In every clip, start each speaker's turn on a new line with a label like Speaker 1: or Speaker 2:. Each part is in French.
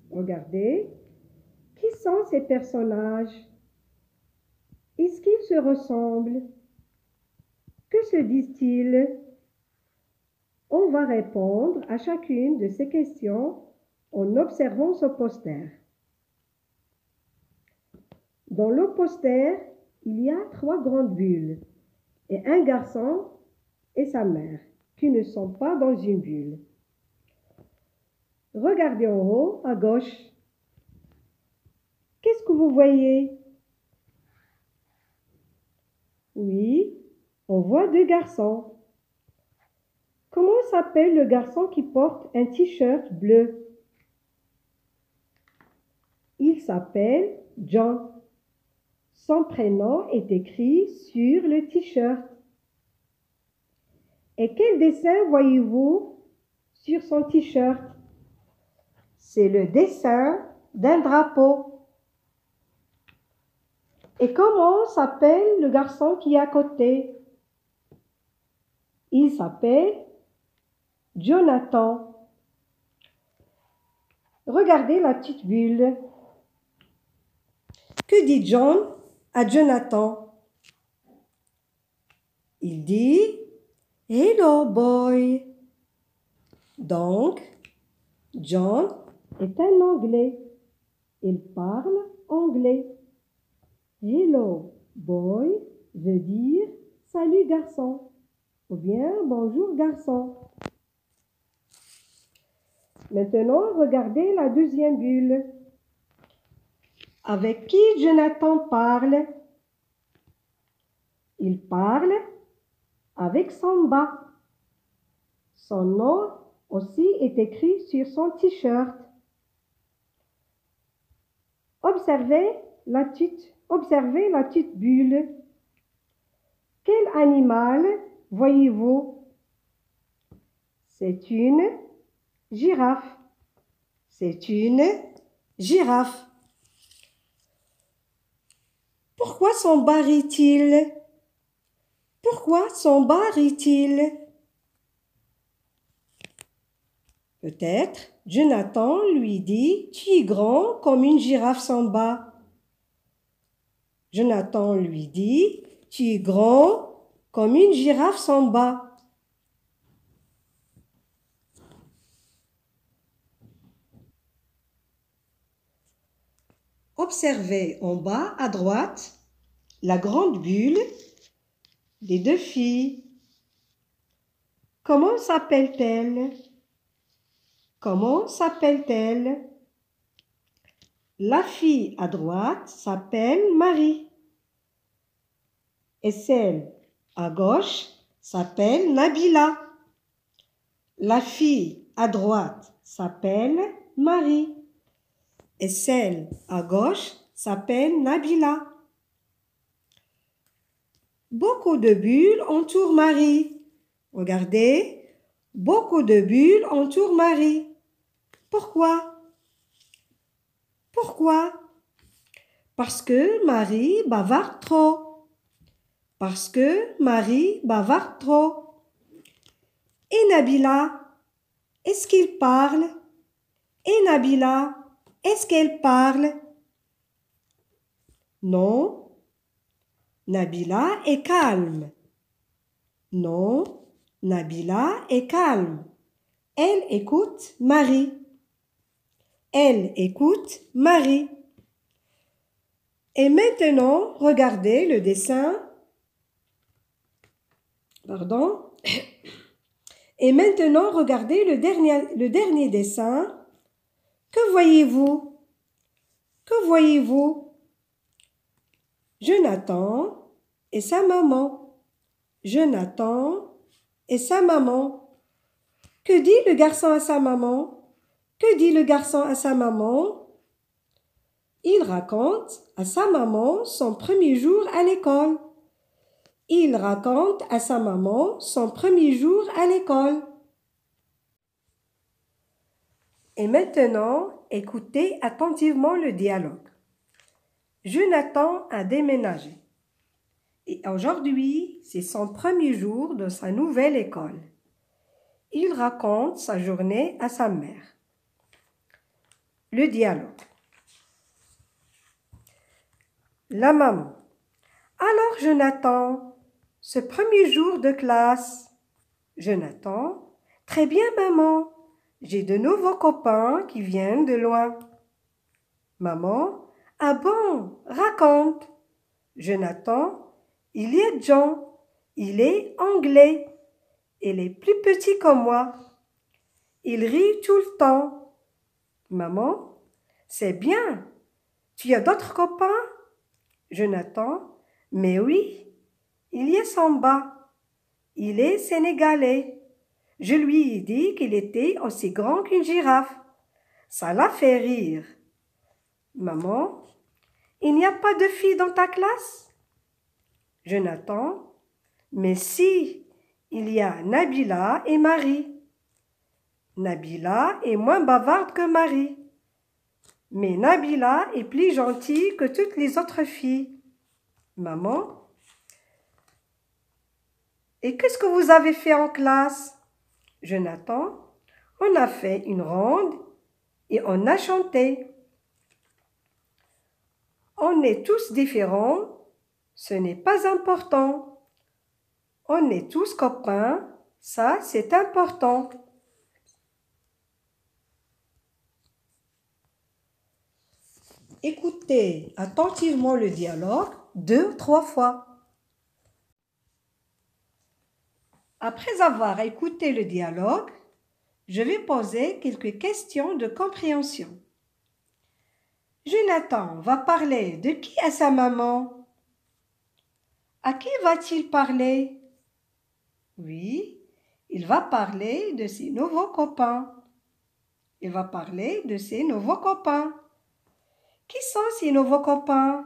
Speaker 1: Regardez. Qui sont ces personnages? Est-ce qu'ils se ressemblent? Que se disent-ils? On va répondre à chacune de ces questions en observant ce poster. Dans le poster, il y a 3 grandes bulles et un garçon et sa mère qui ne sont pas dans une bulle. Regardez en haut à gauche. Qu'est-ce que vous voyez? Oui, on voit 2 garçons. Comment s'appelle le garçon qui porte un t-shirt bleu? Il s'appelle John. Son prénom est écrit sur le t-shirt. Et quel dessin voyez-vous sur son t-shirt? C'est le dessin d'un drapeau. Et comment s'appelle le garçon qui est à côté? Il s'appelle Jonathan. Regardez la petite bulle. Que dit John à Jonathan? Il dit « Hello boy ». Donc, John est un Anglais. Il parle anglais. Hello boy veut dire « Salut garçon » ou bien « Bonjour garçon ». Maintenant, regardez la deuxième bulle. Avec qui Jonathan parle? Il parle avec Samba. Son nom aussi est écrit sur son t-shirt. Observez la petite bulle. Quel animal voyez-vous? C'est une girafe. C'est une girafe. Pourquoi Samba rit-il? Pourquoi Samba rit-il? Peut-être Jonathan lui dit « Tu es grand comme une girafe Samba ». Jonathan lui dit « Tu es grand comme une girafe Samba ». Observez en bas à droite la grande bulle des 2 filles. Comment s'appelle-t-elle? Comment s'appelle-t-elle? La fille à droite s'appelle Marie. Et celle à gauche s'appelle Nabila. La fille à droite s'appelle Marie. Et celle à gauche s'appelle Nabila. Beaucoup de bulles entourent Marie. Regardez, beaucoup de bulles entourent Marie. Pourquoi? Pourquoi? Parce que Marie bavarde trop. Parce que Marie bavarde trop. Et Nabila, est-ce qu'il parle? Et Nabila, est-ce qu'elle parle? Non. Nabila est calme. Non. Nabila est calme. Elle écoute Marie. Elle écoute Marie. Et maintenant, regardez le dessin. Pardon. Et maintenant, regardez le dernier dessin. Que voyez-vous? Que voyez-vous? Jonathan et sa maman. Jonathan et sa maman. Que dit le garçon à sa maman? Que dit le garçon à sa maman? Il raconte à sa maman son premier jour à l'école. Il raconte à sa maman son premier jour à l'école. Et maintenant, écoutez attentivement le dialogue. Jonathan a déménagé. Et aujourd'hui, c'est son premier jour dans sa nouvelle école. Il raconte sa journée à sa mère. Le dialogue. La maman. Alors Jonathan, ce premier jour de classe. Jonathan. Très bien maman, j'ai de nouveaux copains qui viennent de loin. Maman. Ah bon, raconte. Jonathan. Il y a John, il est anglais. Il est plus petit que moi. Il rit tout le temps. Maman. C'est bien. Tu as d'autres copains? Jonathan. Mais oui, il y a Samba. Il est sénégalais. Je lui ai dit qu'il était aussi grand qu'une girafe. Ça l'a fait rire. Maman, il n'y a pas de filles dans ta classe? Jonathan. Mais si, il y a Nabila et Marie. Nabila est moins bavarde que Marie. Mais Nabila est plus gentille que toutes les autres filles. Maman. Et qu'est-ce que vous avez fait en classe? Jonathan. On a fait une ronde et on a chanté. On est tous différents, ce n'est pas important. On est tous copains, ça c'est important. Écoutez attentivement le dialogue 2 ou 3 fois. Après avoir écouté le dialogue, je vais poser quelques questions de compréhension. Jonathan va parler de qui à sa maman? À qui va-t-il parler? Oui, il va parler de ses nouveaux copains. Il va parler de ses nouveaux copains. Qui sont ses nouveaux copains?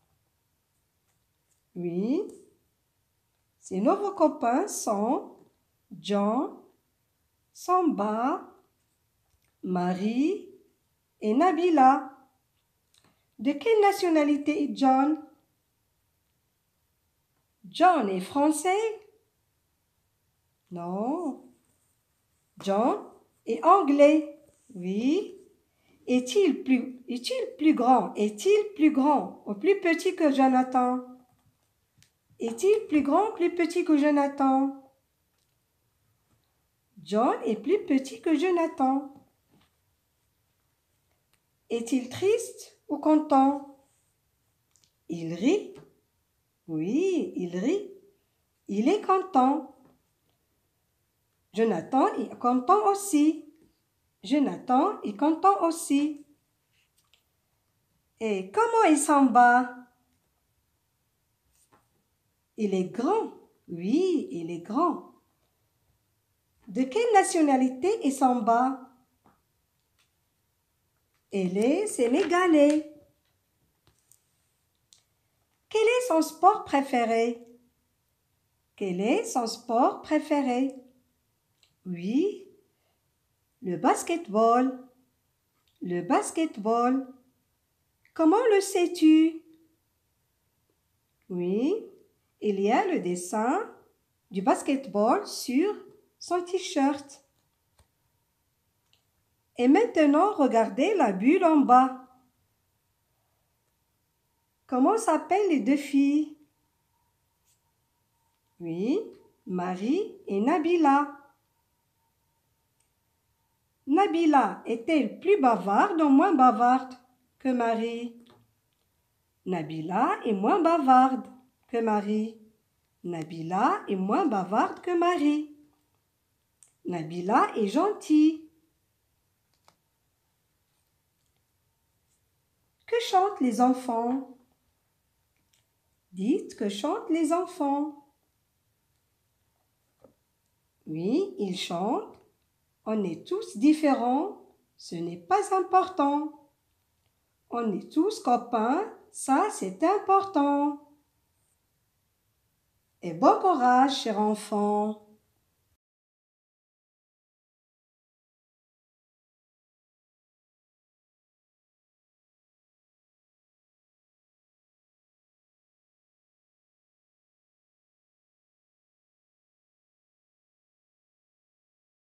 Speaker 1: Oui, ses nouveaux copains sont John, Samba, Marie et Nabila. De quelle nationalité est John? John est français? Non. John est anglais? Oui. Est-il plus grand? Est-il plus grand ou plus petit que Jonathan? Est-il plus grand ou plus petit que Jonathan? John est plus petit que Jonathan. Est-il triste ou content? Il rit? Oui, il rit. Il est content. Jonathan est content aussi. Jonathan est content aussi. Et comment il s'en bat? Il est grand. Oui, il est grand. De quelle nationalité est Samba? Elle est sénégalais. Quel est son sport préféré? Quel est son sport préféré? Oui, le basketball. Le basketball. Comment le sais-tu? Oui, il y a le dessin du basketball sur son t-shirt. Et maintenant, regardez la bulle en bas. Comment s'appellent les deux filles? Oui, Marie et Nabila. Nabila est-elle plus bavarde ou moins bavarde que Marie? Nabila est moins bavarde que Marie. Nabila est moins bavarde que Marie. Nabila est gentille. Que chantent les enfants? Dites que chantent les enfants. Oui, ils chantent. On est tous différents, ce n'est pas important. On est tous copains, ça c'est important. Et bon courage, chers enfants.